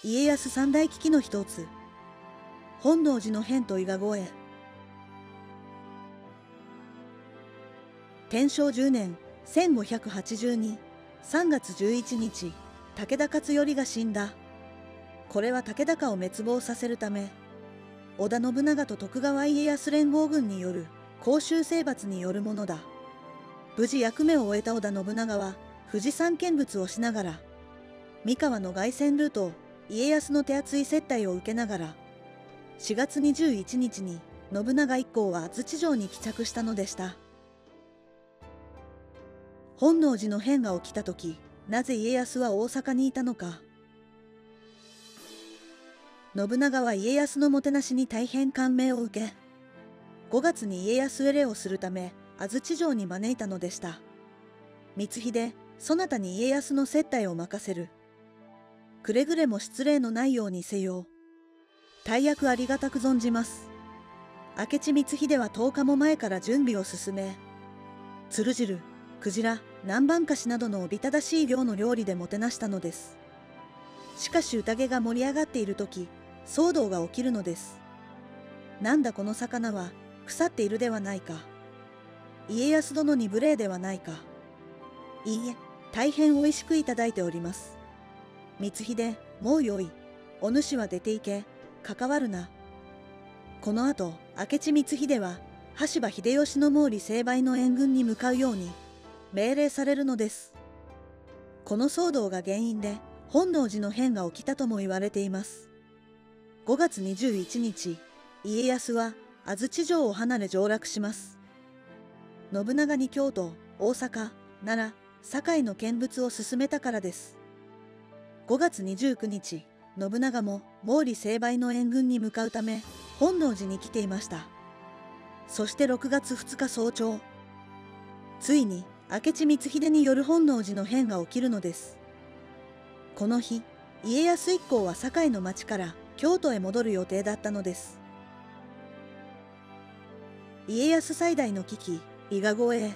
家康三大危機の一つ、本能寺の変と伊賀越え。天正10年1582、3月11日、武田勝頼が死んだ。これは武田家を滅亡させるため、織田信長と徳川家康連合軍による甲州征伐によるものだ。無事役目を終えた織田信長は富士山見物をしながら、三河の凱旋ルートを家康の手厚い接待を受けながら、4月21日に信長一行は安土城に帰着したのでした。本能寺の変が起きた時、なぜ家康は大阪にいたのか。信長は家康のもてなしに大変感銘を受け、5月に家康入れをするため安土城に招いたのでした。光秀、そなたに家康の接待を任せる。くれぐれも失礼のないようにせよ。大役ありがたく存じます。明智光秀は10日も前から準備を進め、鶴汁、クジラ、南蛮菓子などのおびただしい量の料理でもてなしたのです。しかし宴が盛り上がっている時、騒動が起きるのです。なんだこの魚は腐っているではないか。家康殿に無礼ではないか。いいえ、大変おいしくいただいております。光秀、もうよい。お主は出て行け。関わるな。この後、明智光秀は羽柴秀吉の毛利成敗の援軍に向かうように命令されるのです。この騒動が原因で本能寺の変が起きたとも言われています。5月21日、家康は安土城を離れ上洛します。信長に京都、大阪、奈良、堺の見物を進めたからです。5月29日、信長も毛利成敗の援軍に向かうため本能寺に来ていました。そして6月2日早朝、ついに明智光秀による本能寺の変が起きるのです。この日、家康一行は堺の町から京都へ戻る予定だったのです。家康最大の危機、伊賀越え。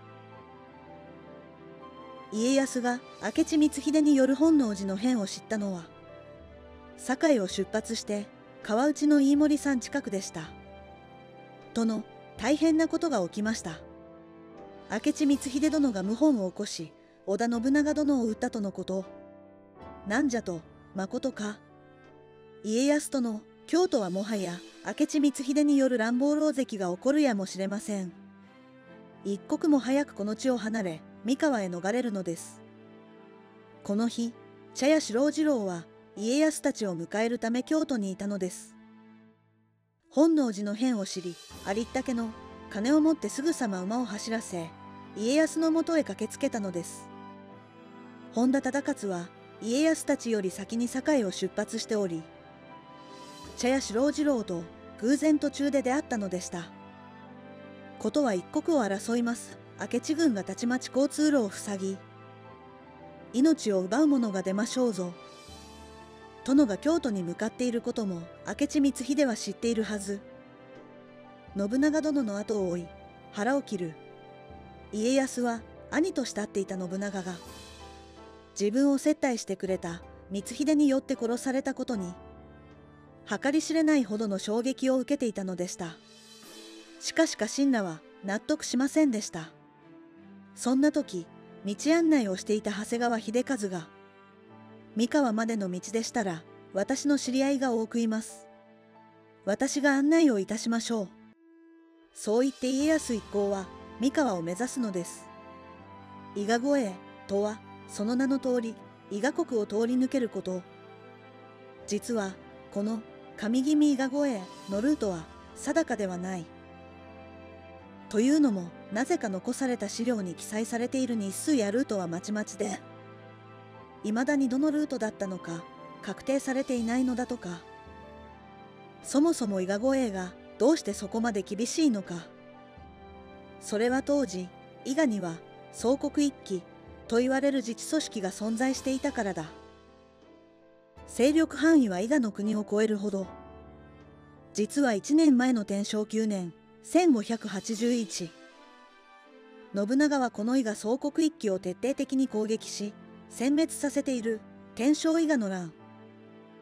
家康が明智光秀による本能寺の変を知ったのは、堺を出発して川内の飯盛山近くでした。殿、大変なことが起きました。明智光秀殿が謀反を起こし、織田信長殿を討ったとのこと。なんじゃと、まことか。家康殿、京都はもはや明智光秀による乱暴狼藉が起こるやもしれません。一刻も早くこの地を離れ、三河へ逃れるのです。この日、茶屋四郎次郎は家康たちを迎えるため京都にいたのです。本能寺の変を知り、ありったけの金を持ってすぐさま馬を走らせ、家康のもとへ駆けつけたのです。本田忠勝は家康たちより先に堺を出発しており、茶屋四郎次郎と偶然途中で出会ったのでした。ことは一刻を争います明智軍がたちまち交通路を塞ぎ、命を奪う者が出ましょうぞ。殿が京都に向かっていることも明智光秀は知っているはず。信長殿の後を追い腹を切る。家康は兄と慕っていた信長が自分を接待してくれた光秀によって殺されたことに計り知れないほどの衝撃を受けていたのでした。しかし家臣らは納得しませんでした。そんな時、道案内をしていた長谷川秀和が、三河までの道でしたら私の知り合いが多くいます。私が案内をいたしましょう。そう言って家康一行は三河を目指すのです。伊賀越えとはその名の通り伊賀国を通り抜けること。実はこの上君伊賀越えのルートは定かではない。というのも、なぜか残された資料に記載されている日数やルートはまちまちで、未だにどのルートだったのか確定されていないのだとか。そもそも伊賀越えがどうしてそこまで厳しいのか。それは当時、伊賀には総国一揆と言われる自治組織が存在していたからだ。勢力範囲は伊賀の国を超えるほど。実は1年前の天正9年、1581。信長はこの伊賀総国一揆を徹底的に攻撃し、殲滅させている天正伊賀の乱。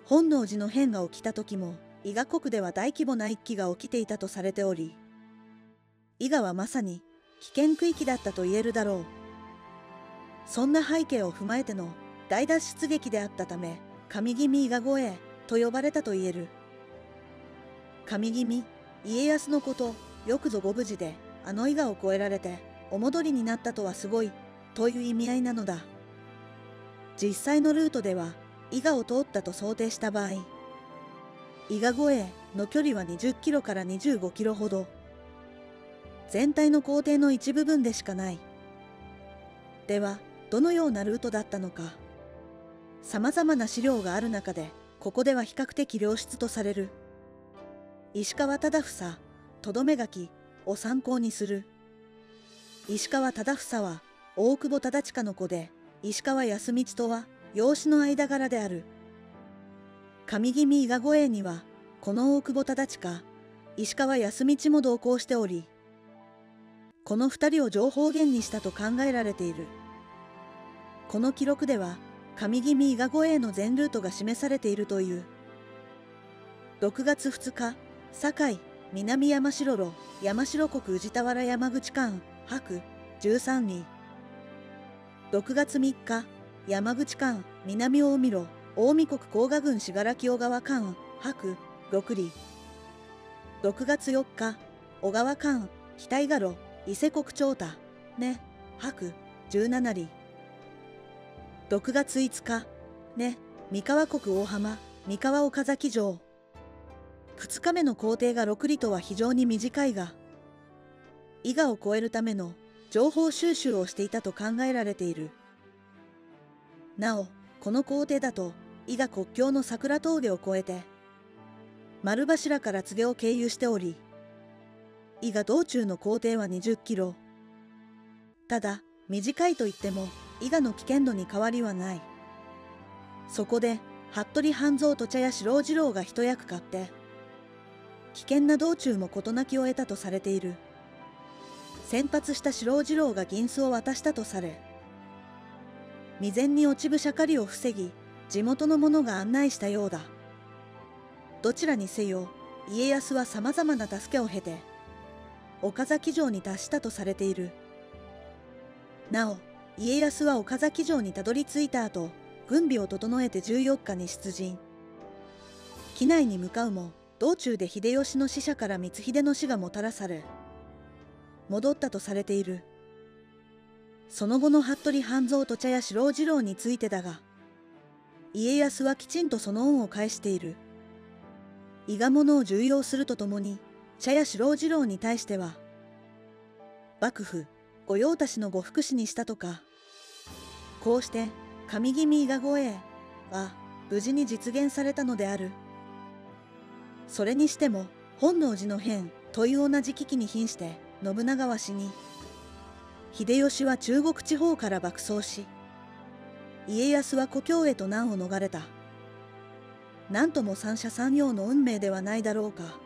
本能寺の変が起きた時も伊賀国では大規模な一揆が起きていたとされており、伊賀はまさに危険区域だったと言えるだろう。そんな背景を踏まえての大脱出劇であったため、上君伊賀護衛と呼ばれたと言える。上君家康のこと、よくぞご無事であの伊賀を越えられてお戻りになったとはすごいという意味合いなのだ。実際のルートでは伊賀を通ったと想定した場合、伊賀越えの距離は20キロから25キロほど。全体の行程の一部分でしかない。ではどのようなルートだったのか。さまざまな資料がある中で、ここでは比較的良質とされる石川忠房とどめ書きを参考にする。石川忠房は大久保忠親の子で、石川康道とは養子の間柄である。上君伊賀護衛にはこの大久保忠親、石川康道も同行しており、この2人を情報源にしたと考えられている。この記録では上君伊賀護衛の全ルートが示されているという。6月2日、堺南山城路山城国宇治田原山口間泊13里。6月3日、山口間南近江路近江国甲賀郡信楽小川間泊6里。6月4日、小川間額賀路伊勢国長田ね泊17里。6月5日、ね三河国大浜三河岡崎城。2日目の行程が6里とは非常に短いが、伊賀を越えるための情報収集をしていたと考えられている。なお、この行程だと伊賀国境の桜峠を越えて丸柱から柘植を経由しており、伊賀道中の行程は20キロ。ただ短いといっても伊賀の危険度に変わりはない。そこで服部半蔵と茶屋四郎次郎が一役買って危険な道中も事なきを得たとされている。先発した四郎次郎が銀子を渡したとされ、未然に落ち武者狩りを防ぎ地元の者が案内したようだ。どちらにせよ家康はさまざまな助けを経て岡崎城に達したとされている。なお家康は岡崎城にたどり着いた後、軍備を整えて14日に出陣。畿内に向かうも道中で秀吉の使者から光秀の死がもたらされ戻ったとされている。その後の服部半蔵と茶屋四郎次郎についてだが、家康はきちんとその恩を返している。伊賀者を重用するとともに茶屋四郎次郎に対しては幕府御用達のご福祉にしたとか。こうして上君伊賀護衛は無事に実現されたのである。それにしても本能寺の変という同じ危機に瀕して信長は死に、秀吉は中国地方から爆走し、家康は故郷へと難を逃れた。なんとも三者三様の運命ではないだろうか。